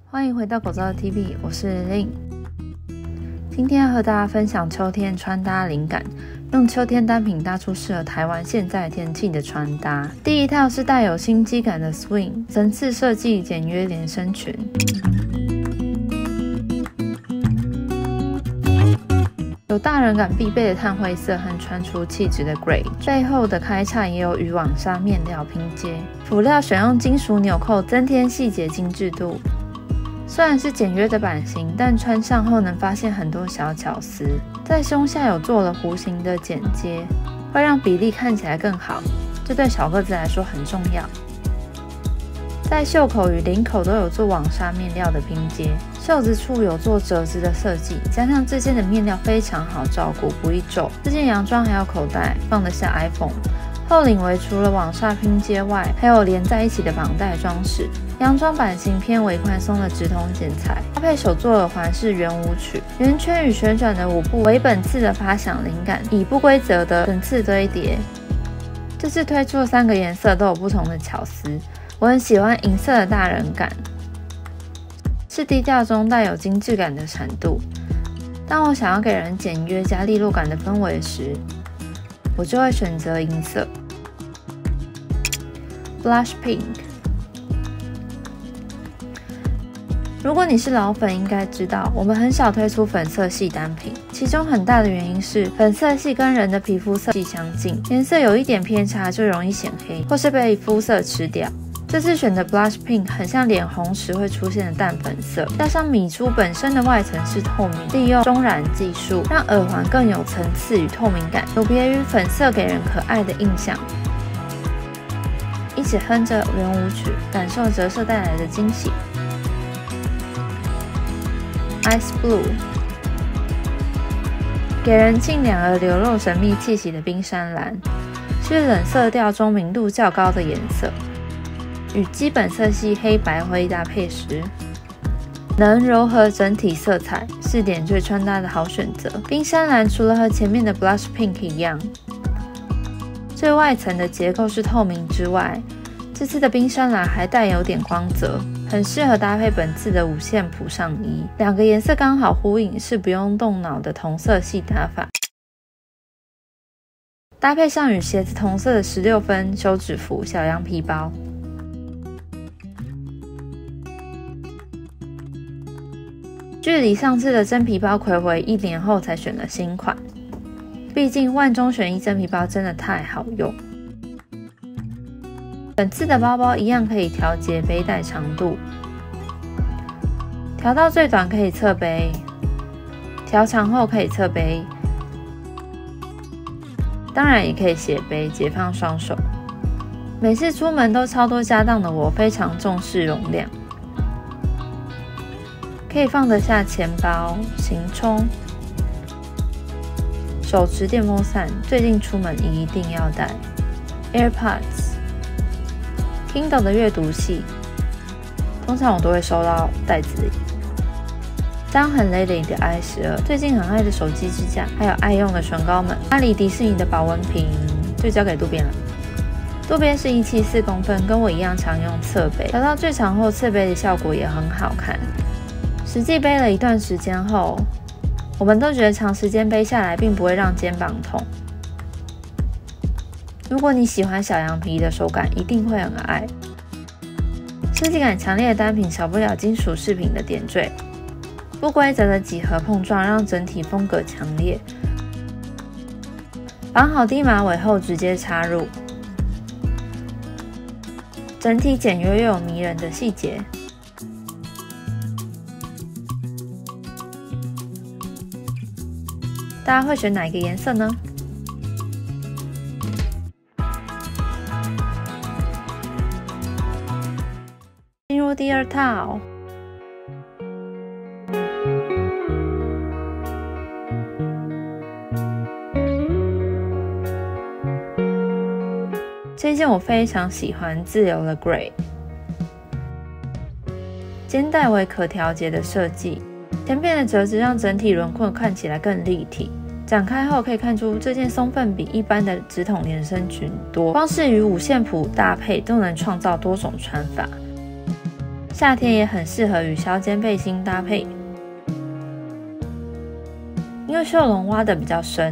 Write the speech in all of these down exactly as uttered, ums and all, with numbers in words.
欢迎回到狗照 T V， 我是Lin。今天要和大家分享秋天穿搭灵感，用秋天单品搭出适合台湾现在天气的穿搭。第一套是带有心机感的 Swing 层次设计简约连身裙。有大人感必备的炭灰色和穿出气质的 Gray， 背后的开叉也有渔网纱面料拼接，辅料选用金属纽扣，增添细节精致度。虽然是简约的版型，但穿上后能发现很多小巧思。在胸下有做了弧形的剪接，会让比例看起来更好，这对小个子来说很重要。在袖口与领口都有做网纱面料的拼接，袖子处有做折子的设计，加上这件的面料非常好照顾，不易皱。这件洋装还有口袋，放得下 iPhone。后领围除了网纱拼接外，还有连在一起的绑带装饰。洋装版型偏为宽松的直筒剪裁，搭配手做耳环是圆舞曲，圆圈与旋转的舞步为本次的发想灵感，以不规则的层次堆叠。这次推出的三个颜色都有不同的巧思，我很喜欢银色的大人感，是低调中带有精致感的闪度。当我想要给人简约加利落感的氛围时，我就会选择银色 Blush Pink。 如果你是老粉，应该知道我们很少推出粉色系单品，其中很大的原因是粉色系跟人的皮肤色系相近，颜色有一点偏差就容易显黑，或是被肤色吃掉。这次选的 Blush Pink 很像脸红时会出现的淡粉色，加上米珠本身的外层是透明，利用中染技术让耳环更有层次与透明感，有别于粉色给人可爱的印象。一起哼着圆舞曲，感受折射带来的惊喜。Ice Blue 给人清凉而流露神秘气息的冰山蓝，是冷色调中明度较高的颜色。与基本色系黑白灰搭配时，能柔和整体色彩，是点缀穿搭的好选择。冰山蓝除了和前面的 Blush Pink 一样，最外层的结构是透明之外，这次的冰山蓝还带有点光泽，很适合搭配本次的五线谱上衣。两个颜色刚好呼应，是不用动脑的同色系搭法。搭配上与鞋子同色的十六分休止符小羊皮包。距离上次的真皮包睽违一年后才选了新款，毕竟万中选一真皮包真的太好用。本次的包包一样可以调节背带长度，调到最短可以侧背，调长后可以侧背，当然也可以斜背，解放双手。每次出门都超多家当的我，非常重视容量。可以放得下钱包、行充、手持电风扇，最近出门一定要带 AirPods、Kindle 的阅读器，通常我都会收到袋子里。张很 Lady 的 I 十二，最近很爱的手机支架，还有爱用的唇膏们。巴黎迪士尼的保温瓶就交给渡边了。渡边是一七四公分，跟我一样常用侧背，调到最长后侧背的效果也很好看。实际背了一段时间后，我们都觉得长时间背下来并不会让肩膀痛。如果你喜欢小羊皮的手感，一定会很爱。设计感强烈的单品少不了金属饰品的点缀，不规则的几何碰撞让整体风格强烈。绑好低马尾后直接插入，整体简约又有迷人的细节。大家会选哪一个颜色呢？进入第二套，这件我非常喜欢，自由的 Gray， 肩带为可调节的设计，前边的折子让整体轮廓看起来更立体。展开后可以看出这件松份比一般的直筒连身裙多，光是与五线谱搭配都能创造多种穿法。 夏天也很适合与削肩背心搭配，因为袖笼挖得比较深，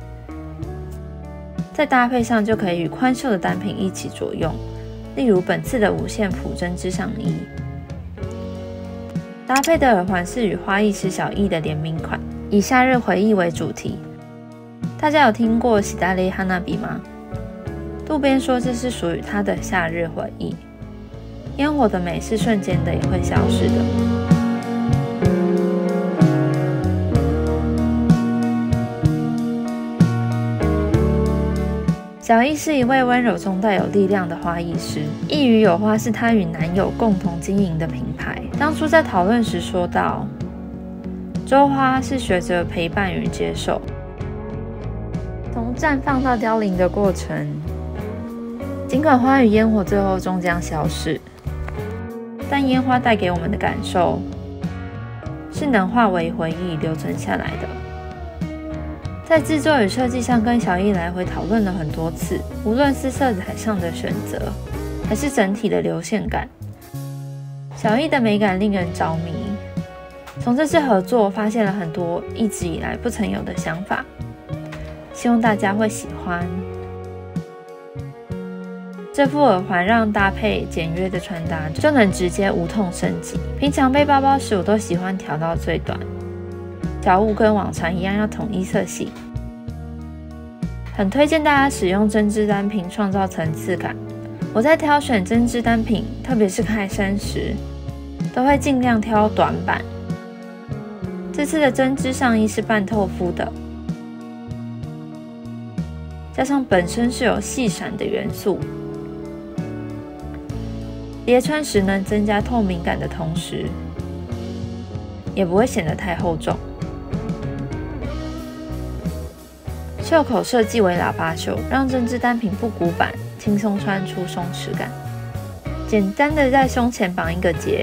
在搭配上就可以与宽袖的单品一起着用，例如本次的五线谱针织上衣。搭配的耳环是与花艺师小艺的联名款，以夏日回忆为主题。大家有听过喜达雷哈娜比吗？渡边说这是属于他的夏日回忆。烟火的美是瞬间的，也会消失的。小艺是一位温柔中带有力量的花艺师，一语有花是她与男友共同经营的品牌。当初在讨论时说到，周花是学着陪伴与接受，从绽放到凋零的过程。尽管花与烟火最后终将消逝，但烟花带给我们的感受是能化为回忆留存下来的。在制作与设计上跟小艺来回讨论了很多次，无论是色彩上的选择，还是整体的流线感，小艺的美感令人着迷。从这次合作发现了很多一直以来不曾有的想法，希望大家会喜欢。这副耳环让搭配简约的穿搭就能直接无痛升级。平常背包包时我都喜欢调到最短，小物跟往常一样要统一色系。很推荐大家使用针织单品创造层次感。我在挑选针织单品，特别是开衫时，都会尽量挑短版。这次的针织上衣是半透肤的，加上本身是有细闪的元素，叠穿时能增加透明感的同时，也不会显得太厚重。袖口设计为喇叭袖，让针织单品不鼓板，轻松穿出松弛感。简单的在胸前绑一个结，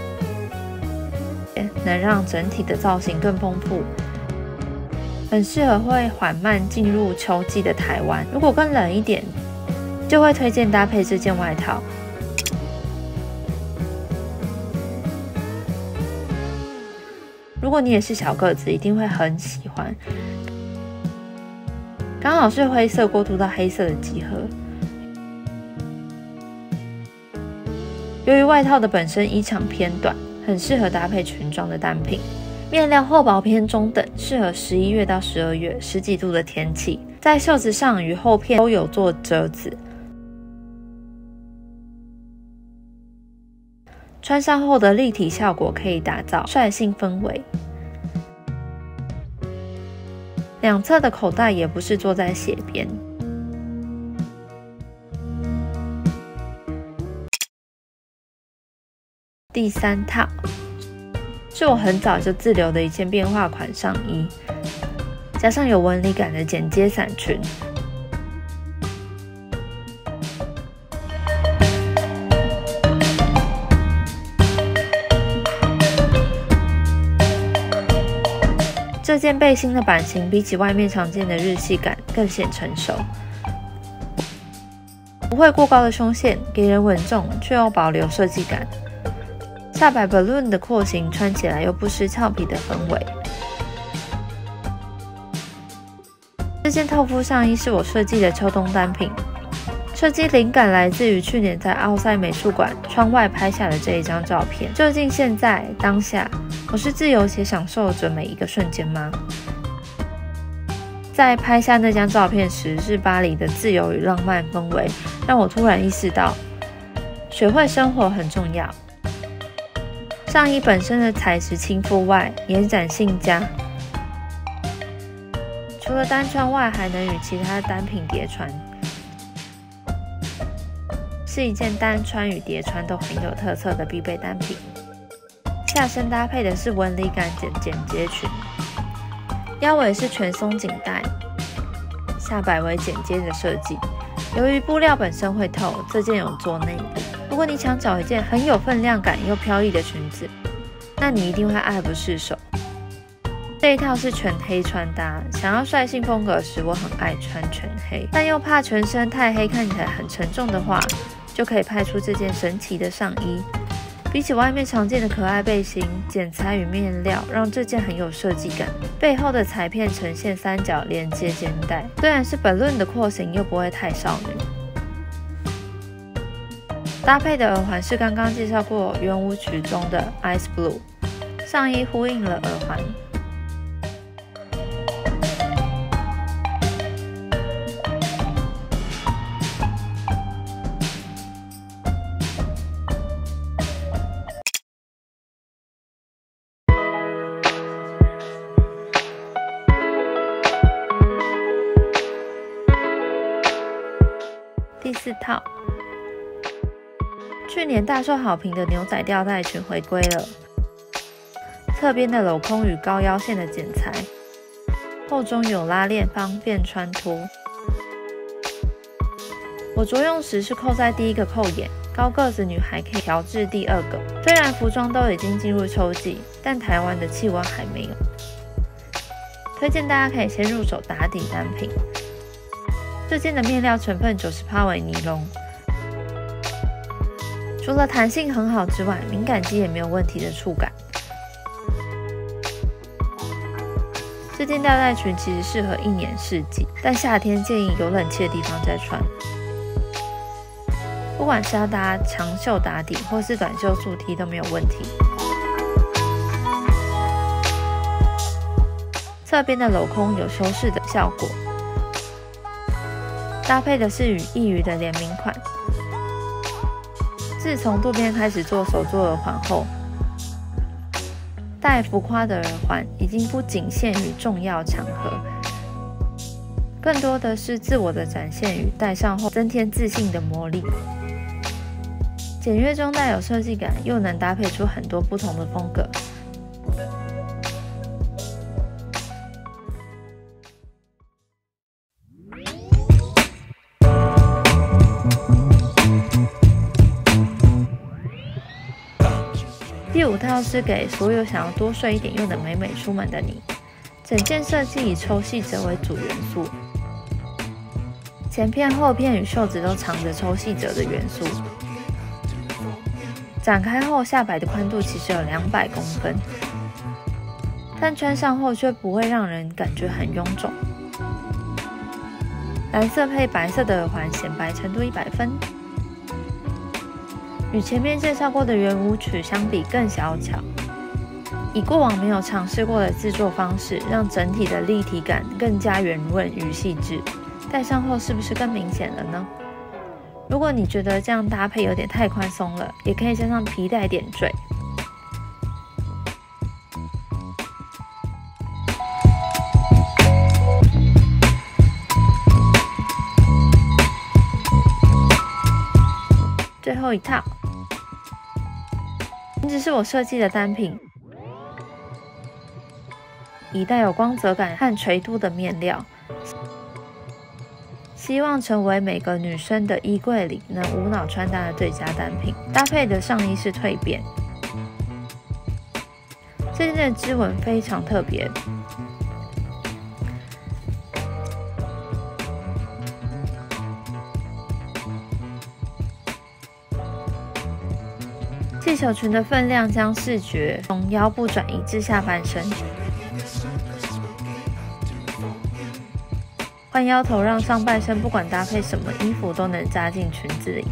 能让整体的造型更丰富，很适合会缓慢进入秋季的台湾。如果更冷一点，就会推荐搭配这件外套。如果你也是小个子，一定会很喜欢。刚好是灰色过渡到黑色的集合。由于外套的本身衣长偏短，很适合搭配裙装的单品。面料厚薄偏中等，适合十一月到十二月十几度的天气。在袖子上与后片都有做折子，穿上后的立体效果可以打造率性氛围。两侧的口袋也不是坐在斜边。第三套是我很早就自留的一件变化款上衣，加上有纹理感的剪接伞裙。这件背心的版型比起外面常见的日系感更显成熟，不会过高的胸线，给人稳重却又保留设计感。下摆 balloon 的廓形穿起来又不失俏皮的氛围。这件透肤上衣是我设计的秋冬单品，设计灵感来自于去年在奥赛美术馆窗外拍下的这一张照片。究竟现在当下，我是自由且享受着每一个瞬间吗？在拍下那张照片时，是巴黎的自由与浪漫氛围，让我突然意识到，学会生活很重要。上衣本身的材质亲肤外，延展性佳。除了单穿外，还能与其他单品叠穿，是一件单穿与叠穿都很有特色的必备单品。下身搭配的是纹理感简简洁裙，腰围是全松紧带，下摆为简洁的设计。由于布料本身会透，这件有做内里。如果你想找一件很有分量感又飘逸的裙子，那你一定会爱不释手。这一套是全黑穿搭，想要率性风格时，我很爱穿全黑，但又怕全身太黑看起来很沉重的话，就可以派出这件神奇的上衣。 比起外面常见的可爱背心，剪裁与面料让这件很有设计感。背后的裁片呈现三角连接肩带，虽然是 balloon 的廓形，又不会太少女。搭配的耳环是刚刚介绍过圆舞曲中的 Ice Blue， 上衣呼应了耳环。第四套，去年大受好评的牛仔吊带裙回归了，侧边的镂空与高腰线的剪裁，后中有拉链，方便穿脱。我着用时是扣在第一个扣眼，高个子女孩可以调至第二个。虽然服装都已经进入秋季，但台湾的气温还没有。推荐大家可以先入手打底单品。这件的面料成分 百分之九十 为尼龙，除了弹性很好之外，敏感肌也没有问题的触感。这件吊带裙其实适合一年四季，但夏天建议有冷气的地方再穿。不管是要搭长袖打底或是短袖素 T 都没有问题。侧边的镂空有修饰的效果。搭配的是与一鱼的联名款。自从渡边开始做手作耳环后，戴浮夸的耳环已经不仅限于重要场合，更多的是自我的展现与戴上后增添自信的魔力。简约中带有设计感，又能搭配出很多不同的风格。第五套是给所有想要多睡一点又能美美出门的你。整件设计以抽细褶为主元素，前片、后片与袖子都藏着抽细褶的元素。展开后，下摆的宽度其实有两百公分，但穿上后却不会让人感觉很臃肿。蓝色配白色的耳环，显白程度一百分。与前面介绍过的圆舞曲相比更小巧，以过往没有尝试过的制作方式，让整体的立体感更加圆润与细致。戴上后是不是更明显了呢？如果你觉得这样搭配有点太宽松了，也可以加上皮带点缀。最后一套，这是我设计的单品，以带有光泽感和垂度的面料，希望成为每个女生的衣柜里能无脑穿搭的最佳单品。搭配的上衣是蜕变，这件的织纹非常特别。气球裙的分量将视觉从腰部转移至下半身，换腰头让上半身不管搭配什么衣服都能扎进裙子里。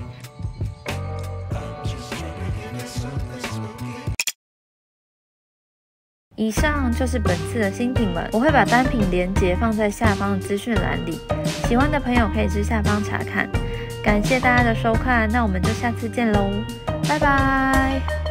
以上就是本次的新品们，我会把单品连结放在下方的资讯栏里，喜欢的朋友可以至下方查看。感谢大家的收看，那我们就下次见喽，拜拜。